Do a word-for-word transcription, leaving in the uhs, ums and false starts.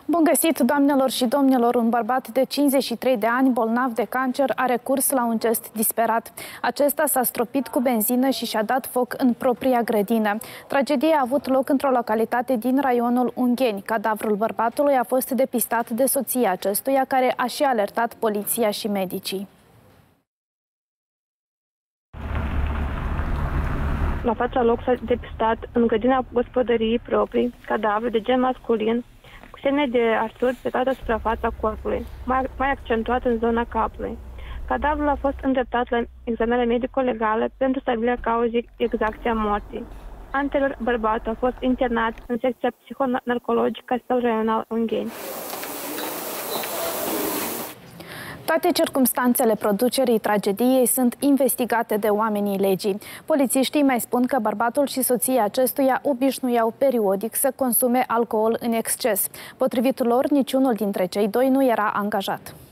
Bun găsit, doamnelor și domnilor! Un bărbat de cincizeci și trei de ani, bolnav de cancer, a recurs la un gest disperat. Acesta s-a stropit cu benzină și și-a dat foc în propria grădină. Tragedia a avut loc într-o localitate din raionul Ungheni. Cadavrul bărbatului a fost depistat de soția acestuia, care a și alertat poliția și medicii. La fața loc s-a depistat în grădina gospodăriei proprii cadavru de gen masculin cu semne de arsuri pe toată suprafața corpului, mai, mai accentuat în zona capului. Cadavrul a fost îndreptat la examinare medico-legală pentru stabilirea cauzei exacte a morții. Anterior, bărbatul a fost internat în secția psihonarcologică a Spitalului Raional Ungheni. Toate circumstanțele producerii tragediei sunt investigate de oamenii legii. Polițiștii mai spun că bărbatul și soția acestuia obișnuiau periodic să consume alcool în exces. Potrivit lor, niciunul dintre cei doi nu era angajat.